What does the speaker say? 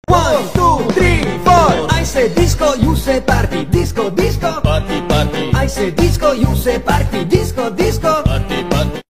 1, 2, 3, 4. I say disco, you say party. Disco, disco, Party, party. I say disco, you say party. Disco, disco.